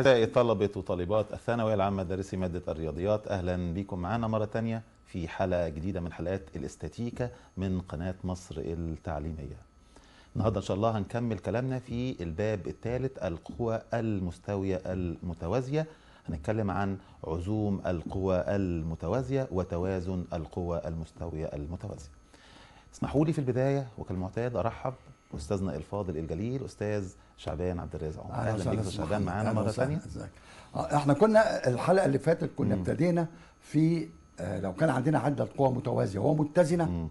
أعزائي طلبة وطالبات الثانوية العامة دارسي مادة الرياضيات، أهلا بكم معنا مرة تانية في حلقة جديدة من حلقات الاستاتيكا من قناة مصر التعليمية. النهاردة إن شاء الله هنكمل كلامنا في الباب الثالث، القوى المستوية المتوازية. هنتكلم عن عزوم القوى المتوازية وتوازن القوى المستوية المتوازية. اسمحوا لي في البداية وكالمعتاد أرحب أستاذنا الفاضل الجليل أستاذ شعبان عبد الرازق عمر. أهلا بك أستاذ شعبان معانا مرة ثانية. احنا كنا الحلقة اللي فاتت كنا ابتدينا في لو كان عندنا عدة قوى متوازية ومتزنة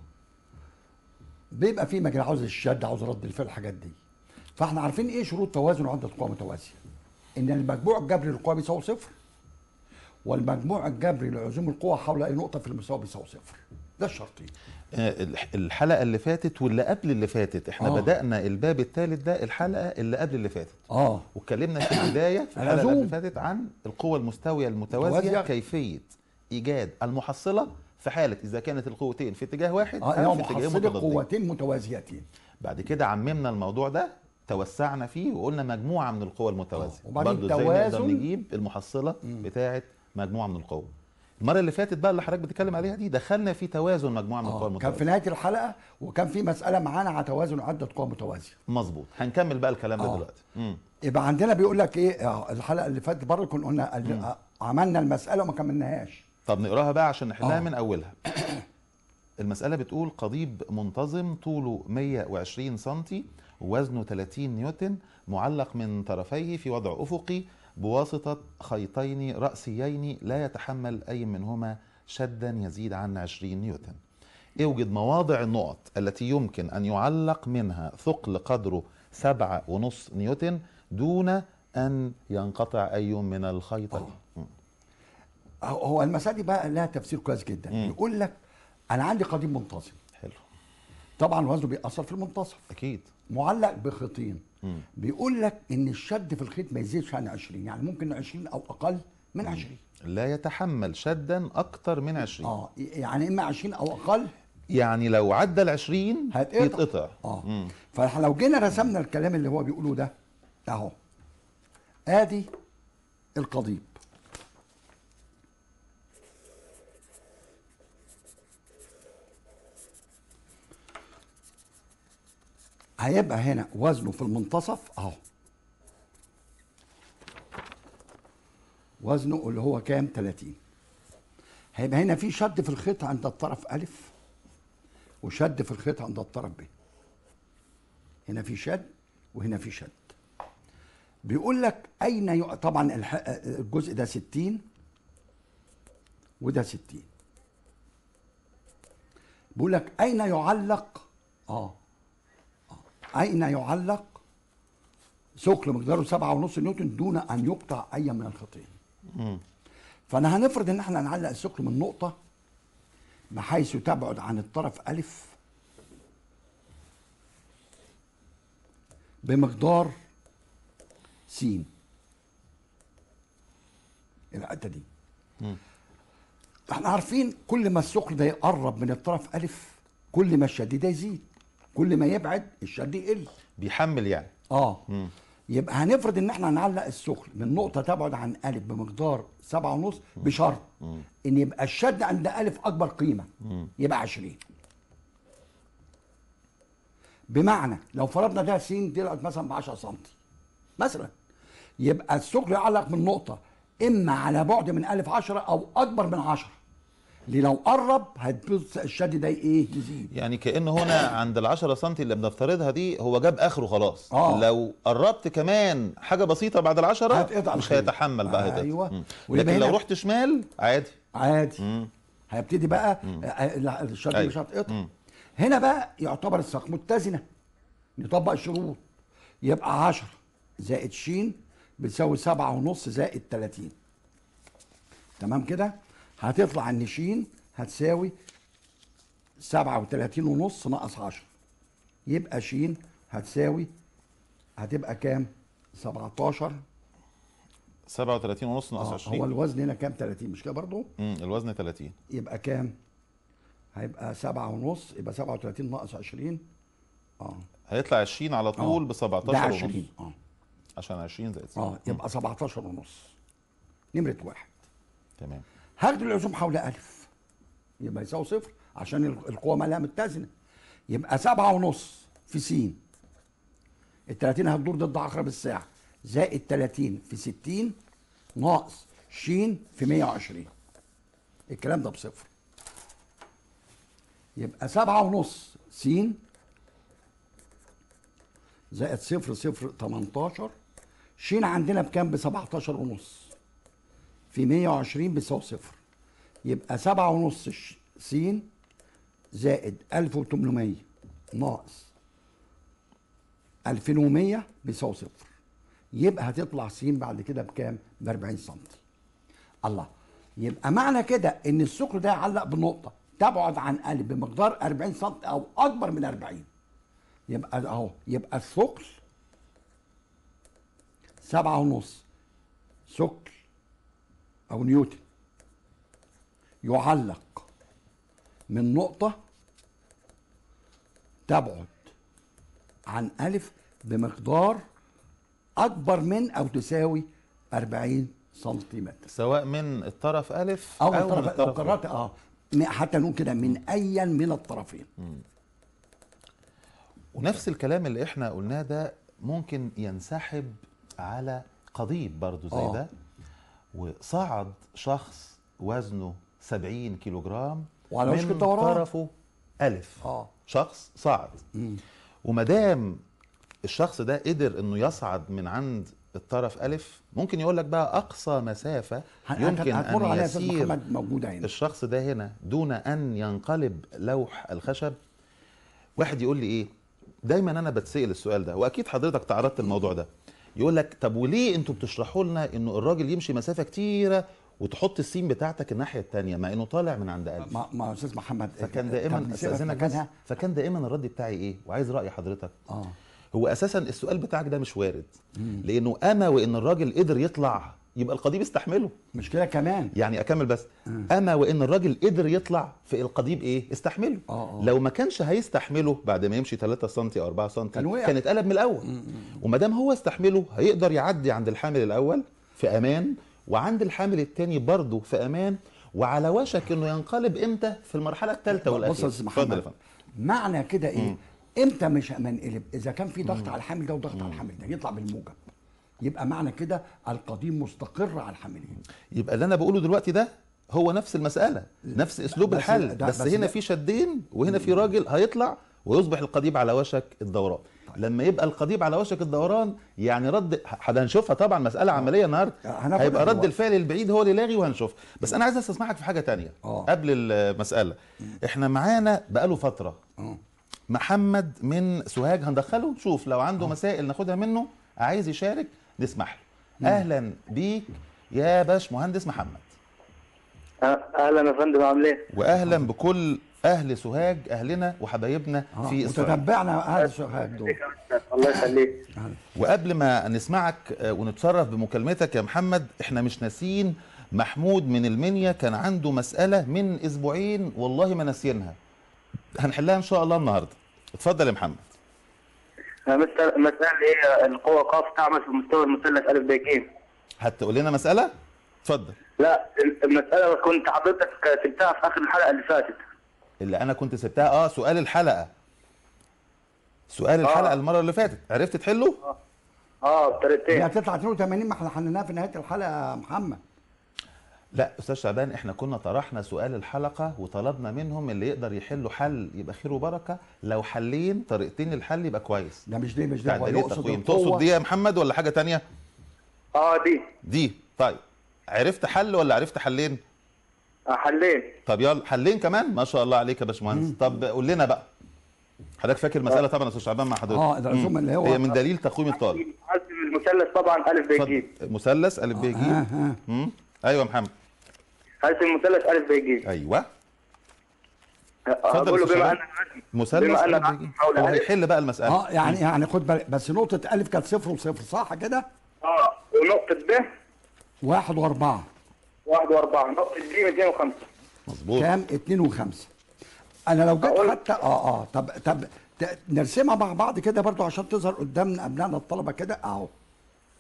بيبقى في مجال عاوز الشد، عاوز رد الفعل، الحاجات دي. فاحنا عارفين ايه شروط توازن عدة قوى متوازية؟ ان المجموع الجبري للقوى بيساوي صفر، والمجموع الجبري لعزوم القوى حول اي نقطة في المساواة بيساوي صفر. ده الشرطين. الحلقة اللي فاتت واللي قبل اللي فاتت احنا بدأنا الباب الثالث ده الحلقة اللي قبل اللي فاتت واتكلمنا في البداية في الحلقة اللي فاتت عن القوى المستوية المتوازية، كيفية إيجاد المحصلة في حالة إذا كانت القوتين في اتجاه واحد أو في اتجاه متضادين، قوتين متوازيتين. بعد كده عممنا الموضوع ده، توسعنا فيه وقلنا مجموعة من القوى المتوازية. وبعدين برضه ازاي نقدر نجيب المحصلة بتاعة مجموعة من القوى. المرة اللي فاتت بقى اللي حضرتك بتتكلم عليها دي دخلنا في توازن مجموعة من القوى المتوازية. كان في نهاية الحلقة وكان في مسألة معانا على توازن عدة قوى متوازية. مظبوط، هنكمل بقى الكلام ده دلوقتي. يبقى عندنا بيقول لك ايه الحلقة اللي فاتت برضه كنا قلنا عملنا المسألة وما كملناهاش. طب نقراها بقى عشان نحلها من أولها. المسألة بتقول قضيب منتظم طوله 120 سنتي ووزنه 30 نيوتن معلق من طرفيه في وضع أفقي بواسطة خيطين رأسيين لا يتحمل أي منهما شدا يزيد عن 20 نيوتن. اوجد مواضع النقط التي يمكن أن يعلق منها ثقل قدره 7.5 نيوتن دون أن ينقطع أي من الخيطين. هو المسألة دي بقى لها تفسير كويس جدا. يقول لك أنا عندي قضيب منتظم، حلو، طبعا وزنه بيأثر في المنتصف، أكيد، معلق بخيطين. بيقول لك ان الشد في الخيط ما يزيدش عن 20، يعني ممكن 20 او اقل من 20. لا يتحمل شدا اكتر من 20. يعني اما 20 او اقل، يعني لو عدى ال 20 يتقطع. فلو جينا رسمنا الكلام اللي هو بيقوله ده اهو، ادي القضيب، هيبقى هنا وزنه في المنتصف اهو، وزنه اللي هو كام؟ 30. هيبقى هنا في شد في الخيط عند الطرف ألف وشد في الخيط عند الطرف ب. هنا في شد وهنا في شد. بيقول لك أين طبعا الجزء ده 60 وده 60. بيقول لك أين يعلق أين يعلق ثقل مقداره 7.5 نيوتن دون أن يقطع أي من الخيطين. فأنا هنفرض إن احنا نعلق الثقل من نقطة بحيث تبعد عن الطرف ألف بمقدار س، الحتة دي. احنا عارفين كل ما الثقل ده يقرب من الطرف ألف كل ما الشد ده يزيد، كل ما يبعد الشد يقل، بيحمل يعني. يبقى هنفرض ان احنا هنعلق الثقل من نقطة تبعد عن ألف بمقدار 7.5 بشرط ان يبقى الشد عند ألف أكبر قيمة، يبقى 20. بمعنى لو فرضنا ده س طلعت مثلا ب 10 سم مثلا، يبقى الثقل يعلق من نقطة إما على بعد من ألف 10 أو أكبر من 10. اللي لو قرب هتبص الشد ده يزيد. يعني كأنه هنا عند ال 10 سم اللي بنفترضها دي هو جاب اخره خلاص. لو قربت كمان حاجه بسيطه بعد ال 10 مش هيتحمل بقى، هيتقطع. ايوه. لكن لو رحت شمال عادي هيبتدي بقى الشد مش هتقطع. هنا بقى يعتبر الساق متزنه، نطبق الشروط. يبقى 10 زائد ش بتساوي 7.5 زائد 30. تمام كده؟ هتطلع ان ش هتساوي 37.5 ناقص 10، يبقى ش هتبقى كام؟ 17. 37.5 ناقص 20. هو الوزن هنا كام؟ 30 مش كده برضه؟ الوزن 30. يبقى كام؟ هيبقى 7.5، يبقى 37 ناقص 20 هيطلع 20 على طول ب 17 ده 20. عشان 20 زائد 6. يبقى 17 ونص. نمره واحد. تمام. هاخد العزوم حول ألف يبقى يساوي صفر عشان القوة مالها متزنة. يبقى 7 ونص في س، ال 30 هتدور ضد عقرب الساعة، زائد 30 في 60 ناقص ش في 120. الكلام ده بصفر. يبقى 7 ونص س زائد صفر صفر 18. ش عندنا بكام؟ ب 17 ونص في 120 بيساوي صفر. يبقى 7 ونص س زائد 1800 ناقص 2100 بيساوي صفر. يبقى هتطلع س بعد كده بكام؟ ب 40 سم. الله. يبقى معنى كده ان الثقل ده يعلق بنقطه تبعد عن ا بمقدار 40 سم او اكبر من 40. يبقى اهو، يبقى الثقل 7 ونص ثقل او نيوتن يعلق من نقطة تبعد عن أ بمقدار أكبر من أو تساوي 40 سنتيمتر، سواء من الطرف أ أو من الطرف الطرف لو قررت حتى نقول كده من أيا من الطرفين. ونفس الكلام اللي احنا قلناه ده ممكن ينسحب على قضيب برضو زي ده، وصعد شخص وزنه 70 كيلوغرام وعلى وشك من الدوران طرفه أ. شخص صعد، ومدام الشخص ده قدر انه يصعد من عند الطرف أ، ممكن يقول لك بقى اقصى مسافة يمكن ان يسير محمد موجودة هنا الشخص ده هنا دون ان ينقلب لوح الخشب. واحد يقول لي ايه، دايما انا بتسأل السؤال ده، واكيد حضرتك تعرضت الموضوع ده، يقول لك طب وليه انتوا بتشرحوا لنا انه الراجل يمشي مسافة كتيرة وتحط السين بتاعتك الناحية التانية مع انه طالع من عند أ؟ ما استاذ محمد، فكان دائما استاذنك بس، فكان دائما الرد بتاعي ايه، وعايز رأي حضرتك. هو اساسا السؤال بتاعك ده مش وارد، لانه اما وان الراجل قدر يطلع يبقى القضيب استحمله. مش كده كمان، يعني اكمل بس. اما وان الراجل قدر يطلع في القضيب ايه، استحمله. لو ما كانش هيستحمله بعد ما يمشي 3 سم او 4 سم كان اتقلب من الاول. وما دام هو استحمله هيقدر يعدي عند الحامل الاول في امان، وعند الحامل الثاني برضه في امان، وعلى وشك انه ينقلب امتى؟ في المرحله الثالثه والاخيره. بص يا محمد، معنى كده ايه؟ امتى مش هنقلب؟ اذا كان في ضغط على الحامل ده وضغط على الحامل ده يطلع بالموجب، يبقى معنى كده القضيب مستقر على الحاملين. يبقى اللي انا بقوله دلوقتي ده هو نفس المساله، نفس اسلوب الحل، بس هنا في شدين وهنا في راجل هيطلع ويصبح القضيب على وشك الدوران. لما يبقى القضيب على وشك الدوران يعني رد، هنشوفها طبعا مساله عمليه النهارده، هيبقى رد الفعل البعيد هو اللي لاغي وهنشوف. بس انا عايز استسمحك في حاجه تانية قبل المساله. احنا معانا بقاله فتره محمد من سوهاج، هندخله نشوف لو عنده مسائل ناخدها منه، عايز يشارك نسمح له. اهلا بيك يا باش مهندس محمد. اهلا يا فندم، عامل ايه؟ واهلا بكل اهل سوهاج، اهلنا وحبايبنا في اسرائيل. وتتبعنا اهل سوهاج دول. الله يخليك. وقبل ما نسمعك ونتشرف بمكالمتك يا محمد، احنا مش ناسيين محمود من المنيا، كان عنده مسألة من اسبوعين والله ما ناسيينها، هنحلها ان شاء الله النهارده. اتفضل يا محمد. مسألة ايه؟ القوة ق تعمل في مستوى المثلث أ ب ج. هتقول لنا مسألة؟ اتفضل. لا، المسألة كنت حضرتك سبتها في آخر الحلقة اللي فاتت. اللي أنا كنت سبتها سؤال الحلقة. سؤال الحلقة المرة اللي فاتت، عرفت تحله؟ بطريقتين. هي هتطلع 82، ما احنا حليناها في نهاية الحلقة يا محمد. لا استاذ شعبان، احنا كنا طرحنا سؤال الحلقه وطلبنا منهم اللي يقدر يحلوا حل يبقى خير وبركه، لو حلين طريقتين للحل يبقى كويس. ده مش ده هو يقصد تقصد دي يا محمد ولا حاجه تانية؟ دي طيب، عرفت حل ولا عرفت حلين؟ حلين. طب يلا حلين كمان، ما شاء الله عليك يا باشمهندس. طب قول لنا بقى، حضرتك فاكر المساله طبعا يا استاذ شعبان مع حضرتك؟ الرسوم اللي هو هي من دليل تقويم الطالب. المثلث طبعا أ ب ج. مثلث أ ب ج. ايوه يا محمد. هرسم المثلث أ ب ج. ايوه. اقول له بما ان مثلث أ ب ج هو هيحل بقى المساله. يعني خد بالك بس، نقطه أ كانت 0 و0 صح كده؟ ونقطه ب 1 و4. 1 و4. نقطه ج 205. مظبوط. كام؟ 2 و5. انا لو جيت حتى طب نرسمها مع بعض كده برضو عشان تظهر قدامنا ابنائنا الطلبه كده اهو.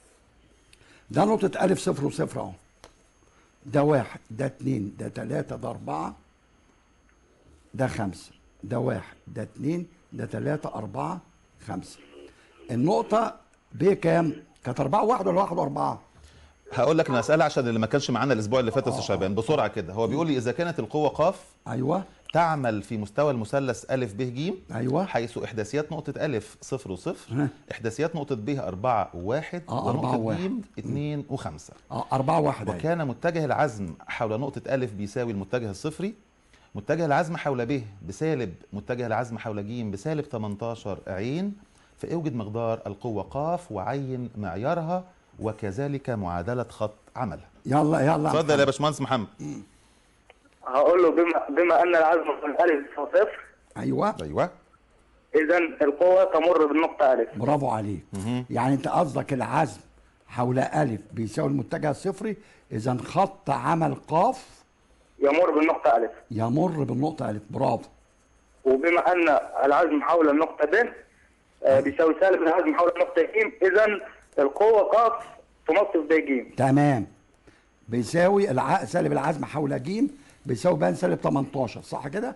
ده نقطة ألف صفر وصفر أهو. ده 1، ده 2، ده 3، ده 4، ده 5، ده 1، ده 2، ده 3، 4، 5. النقطة ب كام؟ كانت 4 1 ولا 1 و4؟ هقول لك المساله عشان اللي ما كانش معانا الاسبوع اللي فات يا استاذ شعبان بسرعه كده. هو بيقول لي اذا كانت القوه ق أيوه تعمل في مستوى المثلث أ ب ج، أيوه حيث إحداثيات نقطة أ صفر وصفر، ها. إحداثيات نقطة ب 4 و1، 4 ونقطة و1 ج 2 و5. 4 1 أهي. وكان متجه العزم حول نقطة أ بيساوي المتجه الصفري، متجه العزم حول ب بسالب متجه العزم حول ج بسالب 18 عين، فاوجد مقدار القوة ق وعين معيارها وكذلك معادلة خط عملها. يلا يلا اتفضل يا باشمهندس محمد. هقول له بما ان العزم من الف صفر، أيوه ايوه اذا القوه تمر بالنقطه الف. برافو عليك. يعني أنت قصدك العزم حول ألف بيساوي المتجه الصفري، إذا خط عمل ق يمر بالنقطه الف. يمر بالنقطة ألف. برافو. وبما ان العزم حول النقطه ب بيساوي سالب العزم حول النقطه ج، اذا القوه ق تنصف ب ج. تمام. بيساوي سالب العزم حول ج بيساوي بان سالب 18، صح كده؟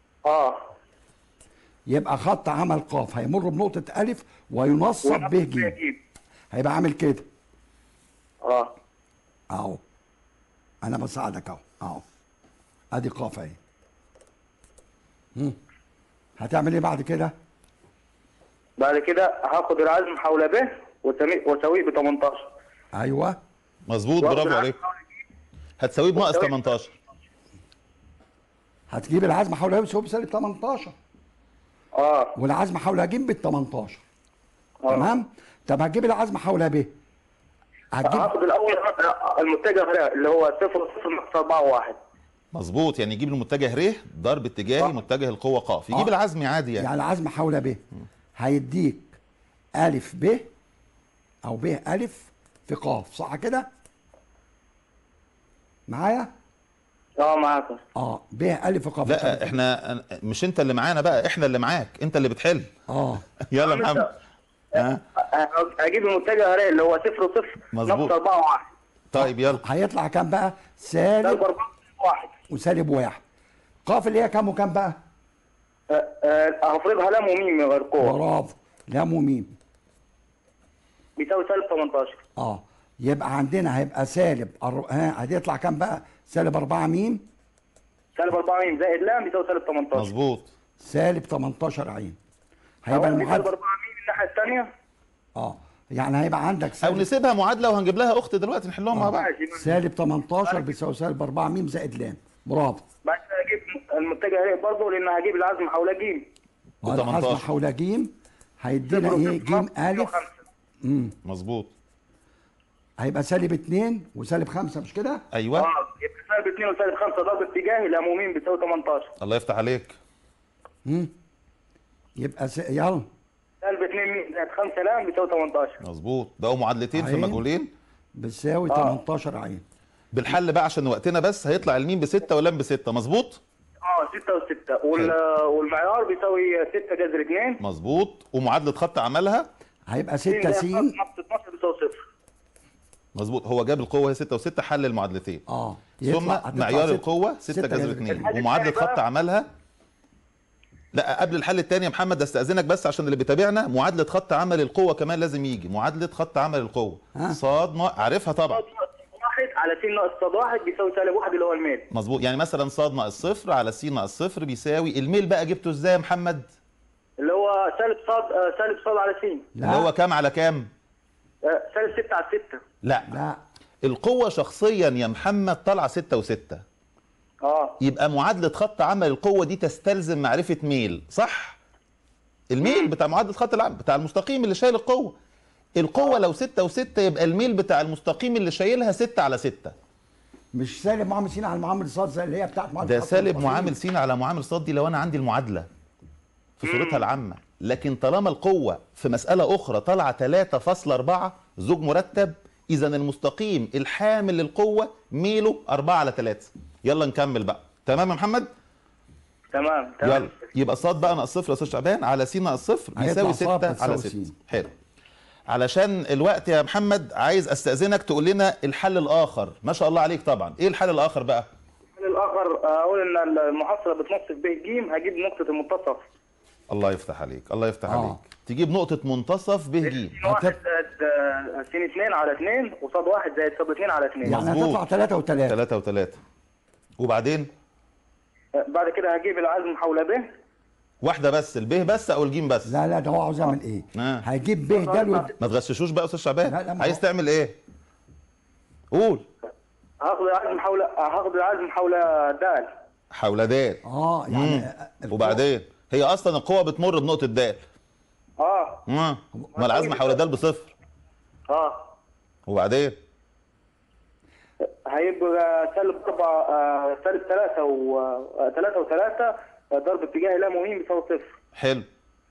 يبقى خط عمل ق هيمر بنقطة ألف وينصب ب ج. هيبقى عامل كده. اهو. أنا بساعدك اهو. اهو. أدي ق أهي. هتعمل إيه بعد كده؟ بعد كده هاخد العزم حول ب واساويه ب 18. أيوه. مظبوط برافو عليك. هتساويه بناقص 18. هتجيب العزم حول ب يساوي بسالب 18. والعزم حول ج بال 18. تمام؟ طب هتجيب العزم حول ب. هاخد الاول المتجه اللي هو 0 0 ناقص 4 1. مظبوط، يعني يجيب المتجه ر ضرب اتجاهي متجه القوه ق، يجيب العزم عادي يعني العزم حول ب هيديك ألف ب أو ب ألف في ق، صح كده؟ معايا؟ معاك. ب ألف في ق. لا احنا مش انت اللي معانا بقى، احنا اللي معاك، انت اللي بتحل. يلا يا محمد. اجيب المتجه ر اللي هو 0 0 ناقص 4 1. طيب يلا. هيطلع كام بقى؟ سالب 4 1 وسالب 1. ق اللي هي كام وكام بقى؟ هفرضها لام وميم غير قوه. برافو. لام وميم بيساوي سالب 18. يبقى عندنا هيبقى سالب هيطلع كام بقى؟ سالب 4 ميم. سالب 4 ميم زائد لام بيساوي سالب 18. مظبوط. سالب 18 عين. هيبقى المعادله سالب 4 ميم الناحيه الثانيه. يعني هيبقى عندك او نسيبها معادله وهنجيب لها اخت دلوقتي نحلهم مع بعض. سالب 18 بيساوي سالب 4 ميم زائد لام. برافو. بعد كده اجيب المتجه ر برضه لان هجيب العزم حول ج. العزم حول ج هيدينا ايه؟ ج الف. مظبوط. هيبقى سالب 2 وسالب 5 مش كده؟ ايوه. يبقى سالب 2 وسالب 5 ضرب اتجاهي لام وميم بتساوي 18. الله يفتح عليك. يبقى يلا. سالب 2 ميم زائد 5 لام بيساوي 18. مظبوط. ده معادلتين في مجهولين بتساوي 18 عين. بالحل بقى عشان وقتنا بس، هيطلع الميم ب6 واللام ب6. مظبوط؟ 6 و6 والمعيار بيساوي 6 جذر 2. مظبوط. ومعادله خط عملها هيبقى 6 س ناقص 12 بيساوي 0. مظبوط. هو جاب القوه هي 6 و6، حل المعادلتين. ثم معيار القوه 6 جذر 2 ومعادله خط عملها. لا قبل الحل الثاني يا محمد استاذنك بس عشان اللي بيتابعنا، معادله خط عمل القوه كمان لازم يجي. معادله خط عمل القوه صاد عارفها طبعا. صاد ناقص 1 على س ناقص صاد 1 بيساوي سالب 1 اللي هو الميل. مظبوط. يعني مثلا صاد ناقص 0 على س ناقص 0 بيساوي الميل. بقى جبته ازاي يا محمد؟ اللي هو سالب صاد على س. اللي هو كام على كام؟ سالب 6 على 6. لا القوه شخصيا يا محمد طالعه 6 و6. يبقى معادله خط عمل القوه دي تستلزم معرفه ميل، صح؟ الميل بتاع معادله خط العمل بتاع المستقيم اللي شايل القوه. القوه لو 6 و6 يبقى الميل بتاع المستقيم اللي شايلها 6 على 6. مش سالب معامل س على معامل ص زي اللي هي بتاعت معادله ده سالب معامل س على معامل ص دي لو انا عندي المعادله في صورتها العامه. لكن طالما القوه في مساله اخرى طالعه 3.4 زوج مرتب، اذا المستقيم الحامل للقوه ميله 4 على 3. يلا نكمل بقى. تمام يا محمد؟ تمام. يلا يبقى ص بقى ناقص 0 يا استاذ شعبان على س ناقص 0 بيساوي 6 على 6. حلو. علشان الوقت يا محمد عايز استاذنك تقول لنا الحل الاخر. ما شاء الله عليك طبعا. ايه الحل الاخر بقى؟ الحل الاخر اقول ان المحصله بتنصف ب ج، هجيب نقطه المنتصف. الله يفتح عليك، الله يفتح عليك. تجيب نقطه منتصف ب ج. س 1 زائد س 2 على 2 وصاد 1 زائد صاد 2 على 2. يعني هتطلع 3 و3. 3 و3. وبعدين بعد كده هجيب العزم حول ب. واحده بس، الب بس او الجيم بس؟ لا ده هو عاوز يعمل ايه؟ هيجيب ب د ما تغششوش بقى يا استاذ شعبان. لا عايز تعمل ايه؟ قول. هاخد العزم حول د. حول د. يعني وبعدين هي اصلا القوه بتمر بنقطه د. ما العزم حول د بصفر. وبعدين هيبقى سالب 4 سالب 3 و3 ضرب اتجاه لا مهم بيساوي صفر. حلو.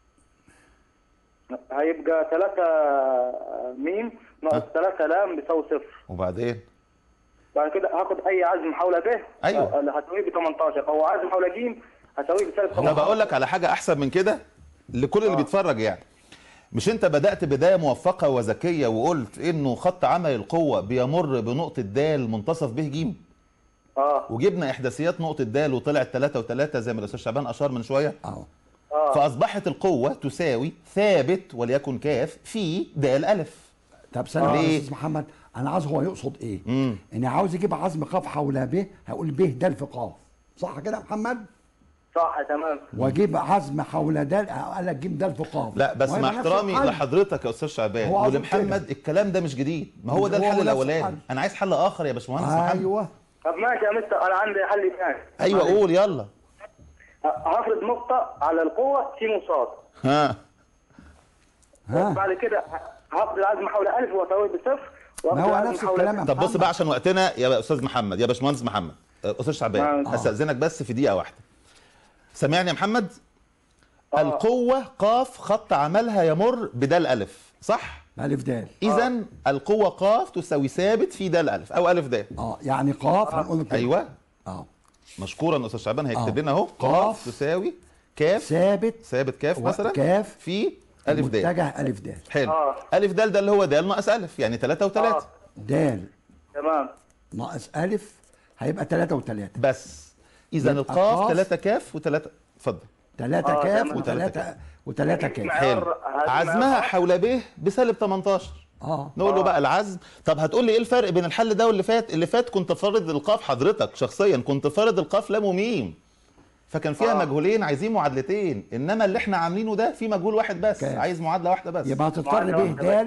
هيبقى 3 م ناقص 3 ل بيساوي صفر. وبعدين بعد كده هاخد اي عزم حول ب. ايوه. هساويه ب 18 او عزم حول ج هساويه بسالب 18. انا بقول لك على حاجه احسن من كده لكل اللي بيتفرج يعني. مش انت بدأت بداية موفقة وذكية وقلت انه خط عمل القوة بيمر بنقطة د منتصف ب ج؟ وجبنا احداثيات نقطة د وطلعت 3 و3 زي ما الاستاذ شعبان اشار من شوية. فاصبحت القوة تساوي ثابت وليكن كاف في د الف. طب ثانية يا استاذ محمد، انا عاوز هو يقصد ايه؟ ان عاوز يجيب عزم ق حول ب، هقول ب د في ق، صح كده يا محمد؟ صح تمام. واجيب عزم حول د قال لك ج د في ق. لا بس مع احترامي لحضرتك يا استاذ شعبان ولمحمد، الكلام ده مش جديد، ما هو ده الحل الاولاني. انا عايز حل اخر يا باشمهندس محمد. ايوه. طب ماشي يا مستر، انا عندي حل ثاني. ايوه قول يلا. هفرض نقطة على القوة س وصاد. بعد كده هاخد العزم حول الف واساويه بصفر. ما هو نفس الكلام. طب بص بقى عشان وقتنا يا استاذ محمد، يا باشمهندس محمد، استاذ شعبان، هستأذنك بس في دقيقة واحدة. سامعني يا محمد؟ القوة ق خط عملها يمر بد الف، صح؟ الف د. إذا القوة ق تساوي ثابت في د الف أو الف د. يعني ق هنقول كده. أيوه. مشكورا أستاذ شعبان هيكتب لنا أهو ق تساوي كاف ثابت كاف مثلا كاف في الف د متجه الف د. حلو. الف د ده اللي هو د ناقص الف، يعني 3 و3. د تمام ناقص الف هيبقى 3 و3 بس. إذا القاف 3 كاف و3. اتفضل. 3 كاف و3 كاف. حلو. عزمها حول ب بسالب 18. نقول له بقى العزم. طب هتقول لي ايه الفرق بين الحل ده واللي فات؟ اللي فات كنت فارض القاف، حضرتك شخصيا كنت فارض القاف لام وميم، فكان فيها مجهولين عايزين معادلتين، انما اللي احنا عاملينه ده في مجهول واحد بس كاف. عايز معادله واحده بس. يبقى هتضطر ب د،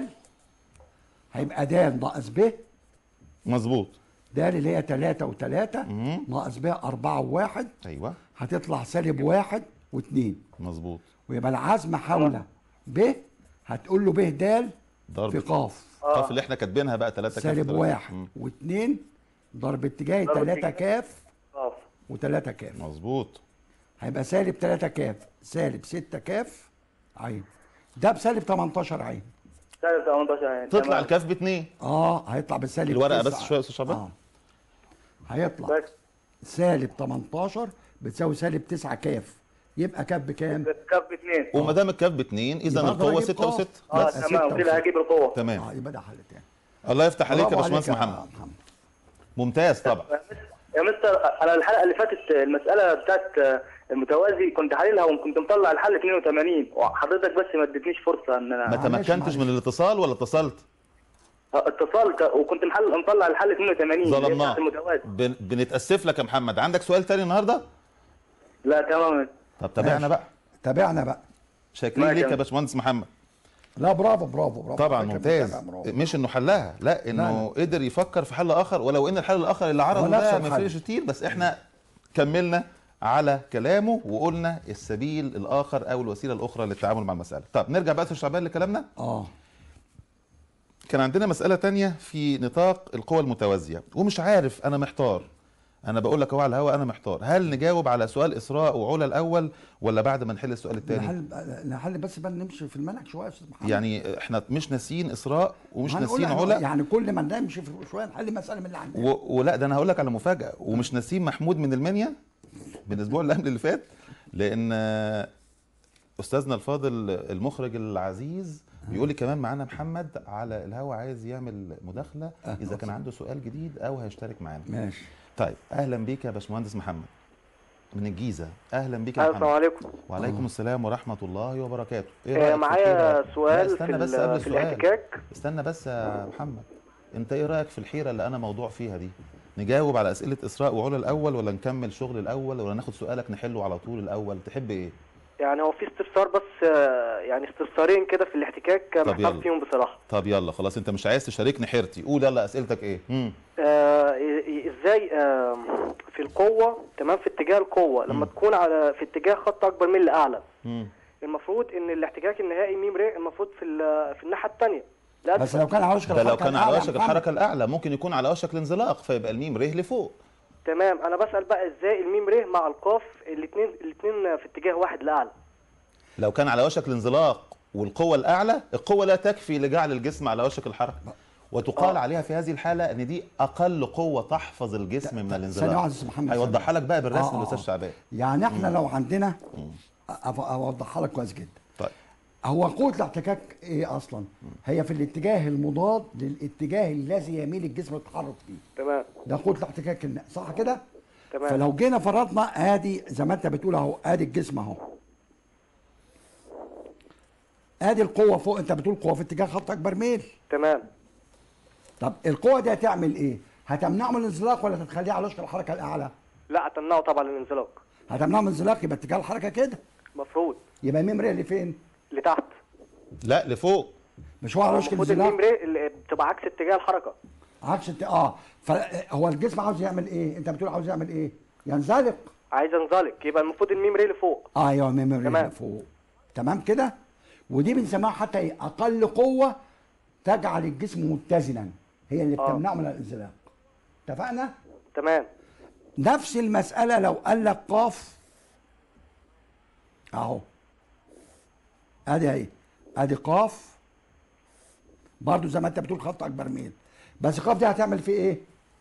هيبقى د ناقص ب. مظبوط. د اللي هي 3 و3 ناقص ب 4 و1. ايوه. هتطلع سالب 1 و2. مظبوط. ويبقى العزم حول ب هتقول له ب د في ق. ق اللي احنا كاتبينها بقى 3 كاف سالب 1 و2 ضرب اتجاهي 3 كاف و3 كاف. مظبوط. هيبقى سالب 3 كاف سالب 6 كاف عين. ده بسالب 18 عين. سالب 18 عين. تطلع الكاف ب2. هيطلع بسالب الورقه بس شويه يا استاذ شعبان. هيطلع بس. سالب 18 بتساوي سالب 9 كاف، يبقى كاف بكام؟ كاف ب2. وما دام الكاف ب2 اذا القوه 6 و6 بس. تمام كده هجيب القوه. تمام. يبقى ده حل تاني. الله يفتح عليك يا باشمهندس محمد. ممتاز طبعا. يا مستر انا الحلقه اللي فاتت المساله بتاعت المتوازي كنت حللها وكنت مطلع الحل 82 وحضرتك بس ما اديتنيش فرصه ان انا ما تمكنتش من الاتصال ولا اتصلت؟ اتصلت وكنت مطلع الحل 82. ظلمناه. بنتاسف لك يا محمد. عندك سؤال تاني النهارده؟ لا تمام. طب تابعنا بقى. شاكرين ليك يا باشمهندس محمد. لا برافو طبعا ممتاز. مش انه حلها، لا انه قدر يفكر في حل اخر، ولو ان الحل الاخر اللي عرضه ده ما فيش كتير، بس احنا كملنا على كلامه وقلنا السبيل الاخر او الوسيله الاخرى للتعامل مع المساله. طب نرجع بقى يا شعبان لكلامنا. كان عندنا مساله تانية في نطاق القوى المتوازيه ومش عارف، انا محتار. انا بقول لك اهو على الهواء انا محتار، هل نجاوب على سؤال اسراء وعلا الاول ولا بعد ما نحل السؤال الثاني؟ نحل بس بقى نمشي في المنهج شويه يا استاذ محمد. يعني احنا مش ناسيين اسراء ومش ناسيين علا، يعني كل ما نمشي شويه نحل مساله من اللي عندنا. ولا ده انا هقول لك على مفاجاه، ومش ناسيين محمود من المنيا من الاسبوع اللي قبل اللي فات، لان استاذنا الفاضل المخرج العزيز بيقول لي كمان معانا محمد على الهوا عايز يعمل مداخله اذا كان عنده سؤال جديد او هيشترك معانا. ماشي. طيب اهلا بيك يا باشمهندس محمد من الجيزه. اهلا بيك يا محمد. السلام عليكم. وعليكم السلام ورحمه الله وبركاته. ايه رايك معايا سؤال استنى بس قبل في السؤال. الاحتكاك. استنى بس يا محمد، انت ايه رايك في الحيره اللي انا موضوع فيها دي؟ نجاوب على اسئله اسراء وعلا الاول، ولا نكمل شغل الاول، ولا ناخد سؤالك نحله على طول الاول؟ تحب ايه؟ يعني هو في استفسار بس، يعني استفسارين كده في الاحتكاك محتار فيهم بصراحه. طب يلا خلاص، انت مش عايز تشاركني حيرتي، قول يلا اسئلتك ايه؟ ازاي في القوه، تمام، في اتجاه القوه لما تكون على في اتجاه خط اكبر من الاعلى، المفروض ان الاحتكاك النهائي م ر المفروض في الناحيه الثانيه. بس لو كان على وشك ده لو كان على وشك الحركه الاعلى، ممكن يكون على وشك الانزلاق فيبقى الميم ر لفوق. تمام. انا بسال بقى ازاي الميم ر مع القاف الاثنين في اتجاه واحد لاعلى؟ لو كان على وشك الانزلاق والقوه الاعلى، القوه لا تكفي لجعل الجسم على وشك الحركه، وتقال عليها في هذه الحاله ان دي اقل قوه تحفظ الجسم من الانزلاق. ثانيه واحده محمد، هيوضحها لك بقى بالرسم الاستاذ شعبان. يعني احنا لو عندنا اوضحها لك كويس جدا. طيب هو قوه الاحتكاك ايه اصلا؟ هي في الاتجاه المضاد للاتجاه الذي يميل الجسم للتحرك فيه. تمام. ده قوه الاحتكاك، صح كده؟ تمام. فلو جينا فرضنا ادي زي ما انت بتقول اهو، ادي الجسم اهو، ادي القوه فوق، انت بتقول قوه في اتجاه خط اكبر ميل. تمام. طب القوه دي هتعمل ايه؟ هتمنعه من الانزلاق ولا هتخليه على وشك الحركه الاعلى؟ لا، هتمنعه طبعا الانزلاق. هتمنعه من الانزلاق، يبقى اتجاه الحركه كده المفروض يبقى ميم ر لفين؟ لتحت. لا لفوق. مش هو على وشك المفروض الانزلاق؟ الميم ر اللي بتبقى عكس اتجاه الحركه. عكس فهو الجسم عاوز يعمل ايه؟ انت بتقول عاوز يعمل ايه؟ ينزلق. عايز ينزلق، يبقى المفروض الميم ر لفوق. ايوه ميم ر لفوق. تمام كده؟ ودي بنسميها حتى ايه؟ اقل قوه تجعل الجسم متزنا، هي اللي بتمنعه من الانزلاق. اتفقنا؟ تمام. نفس المساله لو قال لك قاف اهو، ادي اهي، ادي قاف برضو زي ما انت بتقول خط اكبر ميل، بس قاف دي هتعمل فيه ايه؟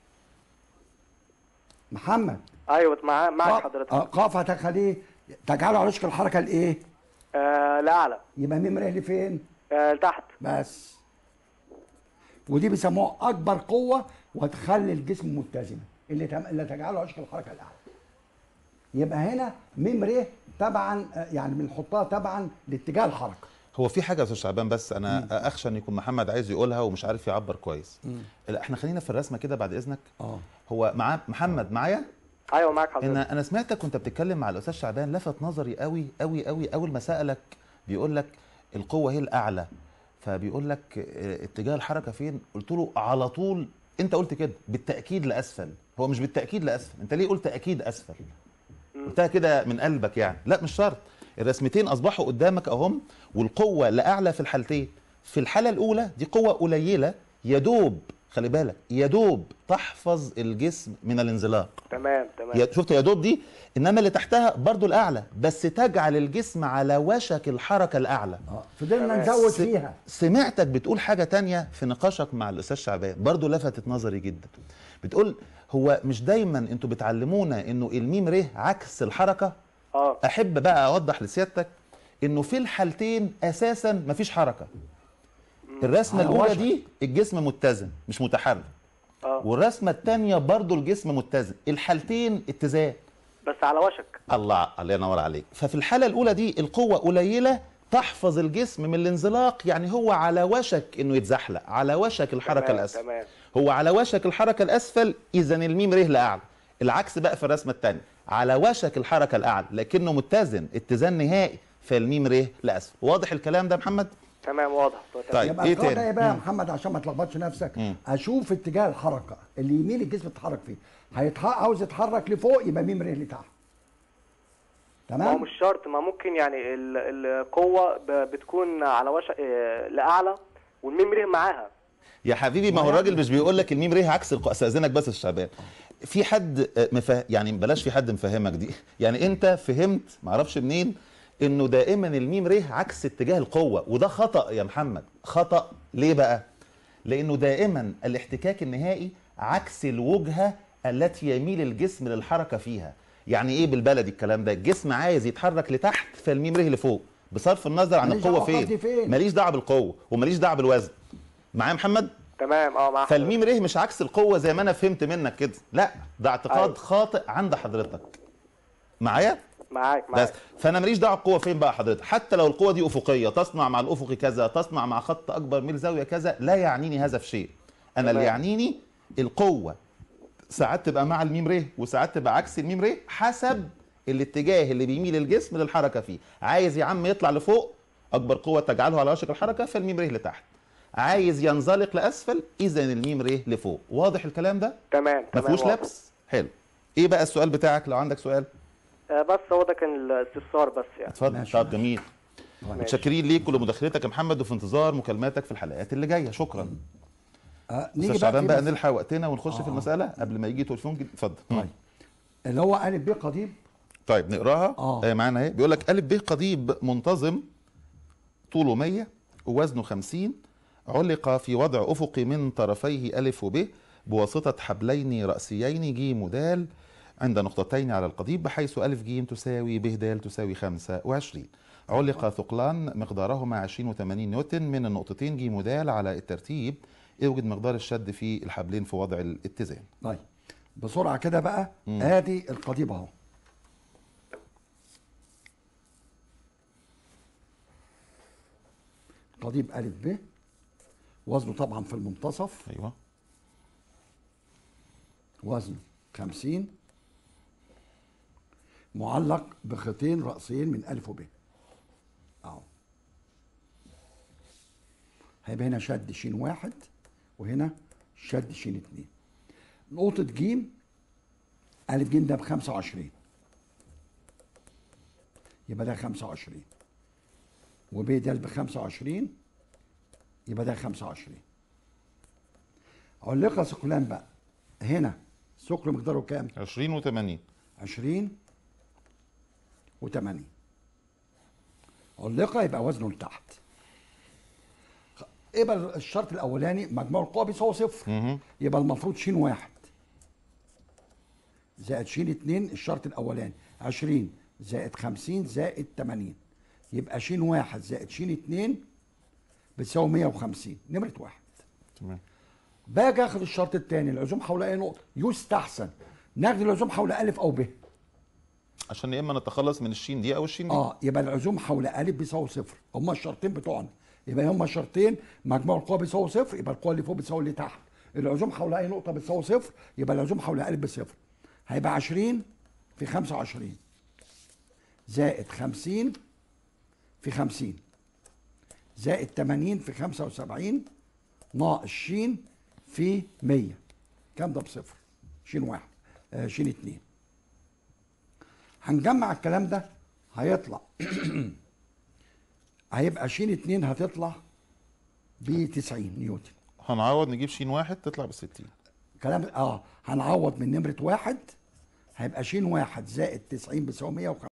محمد. ايوه معاك حضرتك. قاف هتخليه تجعله على وشك الحركه الايه؟ لاعلى. يبقى ميم ر لفين؟ لتحت. بس. ودي بيسموها اكبر قوه وتخلي الجسم متزنا، اللي تجعله على وشك الحركه الاعلى. يبقى هنا ميم ر طبعا يعني بنحطها طبعا لاتجاه الحركه. هو في حاجه يا استاذ شعبان، بس انا اخشى ان يكون محمد عايز يقولها ومش عارف يعبر كويس. لا احنا خلينا في الرسمه كده بعد اذنك. هو مع محمد معايا؟ ايوه معاك حضرتك. انا سمعتك وانت بتتكلم مع الاستاذ شعبان، لفت نظري قوي قوي قوي اول ما سالك، بيقول لك القوه هي الاعلى، فبيقول لك اتجاه الحركه فين؟ قلت له على طول انت قلت كده بالتاكيد لاسفل. هو مش بالتاكيد لاسفل، انت ليه قلت اكيد اسفل؟ قلتها كده من قلبك يعني. لا مش شرط، الرسمتين اصبحوا قدامك اهم، والقوه لاعلى في الحالتين. في الحاله الاولى دي قوه قليله يدوب، خلي بالك، يدوب تحفظ الجسم من الانزلاق. تمام. شفت يدوب دي؟ انما اللي تحتها برضو الاعلى، بس تجعل الجسم على وشك الحركه الاعلى. فضلنا نزود فيها. سمعتك بتقول حاجه تانية في نقاشك مع الاستاذ شعبان برضو لفتت نظري جدا. بتقول هو مش دايما انتوا بتعلمونا انه الميم ر عكس الحركه؟ احب بقى اوضح لسيادتك انه في الحالتين اساسا مفيش حركه. الرسمه الاولى دي الجسم متزن مش متحرك، والرسمه الثانيه برضو الجسم متزن، الحالتين اتزان بس على وشك. الله ينور عليك. ففي الحاله الاولى دي القوه قليله تحفظ الجسم من الانزلاق، يعني هو على وشك انه يتزحلق، على وشك الحركه الاسفل. تمام. هو على وشك الحركه الاسفل، اذا الميم ر لاعلى. العكس بقى في الرسمه الثانيه، على وشك الحركه الاعلى لكنه متزن اتزان نهائي، فالميم ر لاسفل. واضح الكلام ده يا محمد؟ تمام واضح. طيب يبقى ايه تاني؟ بقى يا محمد عشان ما تلخبطش نفسك، اشوف اتجاه الحركه اللي يميل الجسم يتحرك فيه، عاوز يتحرك لفوق يبقى ميم ر لتحت. تمام؟ ما هو مش شرط، ما ممكن يعني القوه بتكون على وشك لاعلى والميم ر معاها. يا حبيبي ما هو الراجل مش بيقول لك الميم ر عكس استاذنك بس الشعبان. في حد يعني بلاش في حد مفهمك دي، يعني انت فهمت معرفش منين انه دائما الميم ر عكس اتجاه القوه، وده خطأ يا محمد، خطأ. ليه بقى؟ لانه دائما الاحتكاك النهائي عكس الوجهه التي يميل الجسم للحركه فيها. يعني ايه بالبلدي الكلام ده؟ الجسم عايز يتحرك لتحت فالميم ر لفوق، بصرف النظر عن ماليش القوه دعوة قصدي فين. فين. ماليش دعوه بالقوه وماليش دعوه بالوزن. معايا محمد؟ تمام مع فالميم ر مش عكس القوه زي ما انا فهمت منك كده، لا ده اعتقاد أيوة. خاطئ عند حضرتك. معايا؟ معاك بس فانا ماليش دعوه القوه فين بقى حضرتك، حتى لو القوه دي افقيه تصنع مع الافق كذا، تصنع مع خط اكبر من زاويه كذا، لا يعنيني هذا في شيء. انا اللي يعنيني القوه ساعات تبقى مع الميم ر وساعات تبقى عكس الميم ر حسب الاتجاه اللي بيميل الجسم للحركه فيه. عايز يا عم يطلع لفوق، اكبر قوه تجعله على وشك الحركه، فالميم ر لتحت. عايز ينزلق لاسفل، اذا الميم ر لفوق. واضح الكلام ده؟ تمام ما فيهوش لبس. حلو. ايه بقى السؤال بتاعك لو عندك سؤال؟ بس هو ده كان الاستفسار بس يعني. اتفضل. طب جميل. متشكرين ليك ولمداخلتك يا محمد، وفي انتظار مكالماتك في الحلقات اللي جايه. شكرا. نيجي شعبان بقى في نلحق وقتنا ونخش في المساله قبل ما يجي تليفون جديد. اتفضل. طيب اللي هو أ ب قضيب. طيب نقراها. معانا اهي. بيقول لك: أ ب قضيب منتظم طوله 100 ووزنه 50، علق في وضع افقي من طرفيه أ وب بواسطه حبلين راسيين ج ودال عند نقطتين على القضيب، بحيث أ ج تساوي ب د تساوي 25. علق ثقلان مقدارهما 20 و80 نيوتن من النقطتين ج ودال على الترتيب. اوجد مقدار الشد في الحبلين في وضع الاتزان. طيب بسرعه كده بقى. ادي القضيب اهو. قضيب أ ب، وزنه طبعا في المنتصف. ايوه. وزنه 50، معلق بخيطين رأسيين من أ وب اهو. هيبقى هنا شد ش واحد وهنا شد ش اتنين. نقطة ج، أ ج ده ب25 يبقى ده 25، وب ده ب25 يبقى ده 25. علق ثقلان بقى. هنا ثقل مقداره كام؟ 20 و80. 20 و80. علقه يبقى وزنه لتحت. يبقى الشرط الاولاني مجموع القوى بيساوي صفر. يبقى المفروض ش واحد زائد ش اتنين الشرط الاولاني 20 زائد 50 زائد 80، يبقى ش واحد زائد ش اتنين بتساوي 150. نمرة واحد. تمام. باجي اخد الشرط الثاني، العزوم حول اي نقطه. يستحسن ناخد العزوم حول أ او ب، عشان يا اما نتخلص من الشين دي او الشين دي. يبقى العزوم حول أ بيساوي صفر. هما الشرطين بتوعنا، يبقى هما شرطين مجموع القوى بيساوي صفر، يبقى القوى اللي فوق بتساوي اللي تحت. العزوم حول اي نقطه بتساوي صفر، يبقى العزوم حول أ بصفر. هيبقى 20 في 25 زائد 50 في 50 زائد 80 في 75 ناقص ش في 100. كام ده بصفر؟ ش واحد ش اتنين. هنجمع الكلام ده هيطلع هيبقى ش اتنين هتطلع ب 90 نيوتن. هنعوض نجيب ش واحد تطلع ب 60. كلام هنعوض من نمرة واحد. هيبقى ش واحد زائد 90 بيساوي 150.